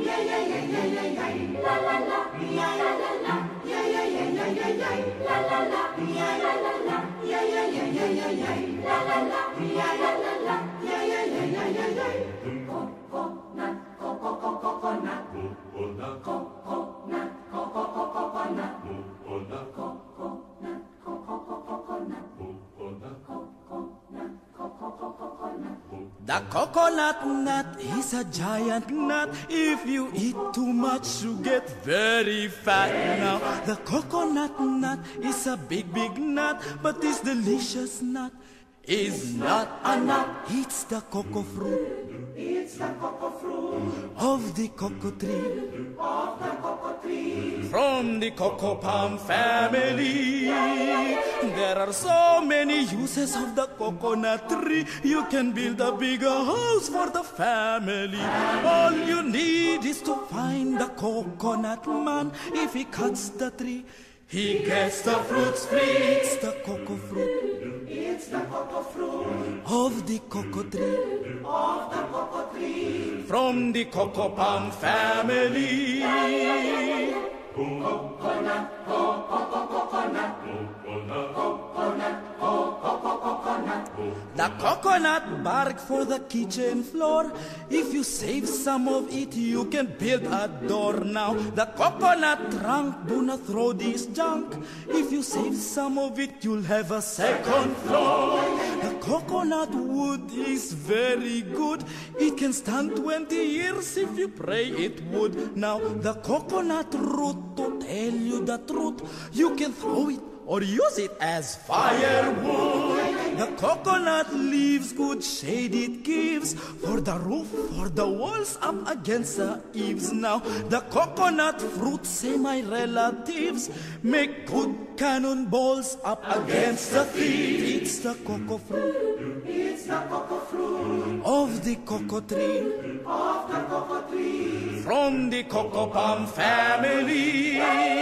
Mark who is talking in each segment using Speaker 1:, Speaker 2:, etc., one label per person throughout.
Speaker 1: The coconut nut is a giant nut. If you eat too much, you get very fat. Now, the coconut nut is a big, big nut, but this delicious nut is not a nut. It's the cocoa fruit. It's the cocoa fruit of the cocoa tree. Of the cocoa tree. From the cocoa palm family. There are so many uses of the coconut tree. You can build a bigger house for the family. All you need is to find the coconut man. If he cuts the tree, he gets the fruits free. It's the cocoa fruit. It's the cocoa fruit of the cocoa tree. Of the cocoa tree. From the cocoa palm family. Coconut, coconut, coconut, coconut, coconut. The coconut bark for the kitchen floor. If you save some of it, you can build a door. Now the coconut trunk, do not throw this junk. If you save some of it, you'll have a second floor. The coconut wood is very good. It can stand 20 years if you pray it would. Now the coconut root, to tell you the truth, you can throw it or use it as firewood. The coconut leaves good shade it gives for the roof, for the walls, up against the eaves. Now the coconut fruit, say my relatives, make good cannonballs up against the thieves. It's the cocoa fruit. It's the cocoa fruit of the cocoa tree. Of the cocoa tree. From the cocoa palm family.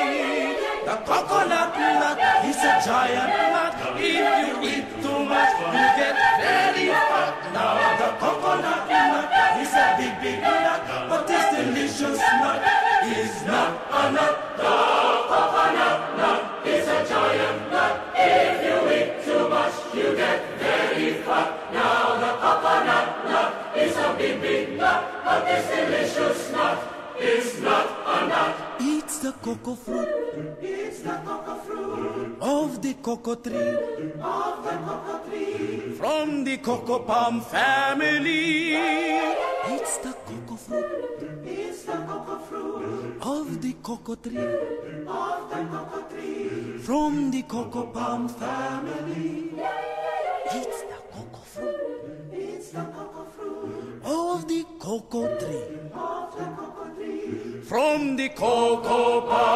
Speaker 1: The coconut nut is a giant nut. If you eat too much, you get very fat. Now the coconut nut is a big, big nut, but this delicious nut is not a nut. The coconut nut is a giant nut. If you eat too much, you get very fat. Now the coconut nut is a big, big nut, but this delicious nut is not a nut. It's the cocoa fruit. It's the cocoa fruit of the cocoa tree. Of the cocoa tree. From the cocoa palm family. It's the cocoa fruit. It's the cocoa fruit of the cocoa tree. Of the cocoa tree. From the cocoa palm family. It's the cocoa fruit. It's the cocoa fruit of the cocoa tree. Of the cocoa tree. From the cocoa palm